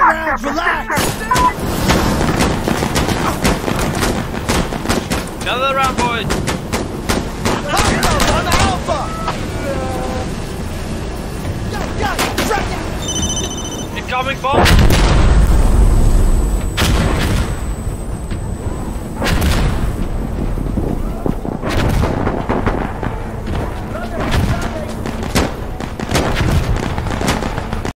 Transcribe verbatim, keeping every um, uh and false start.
rounds, relax! Another round, boys! Alpha on the Alpha! Go, go, track it! Incoming bomb!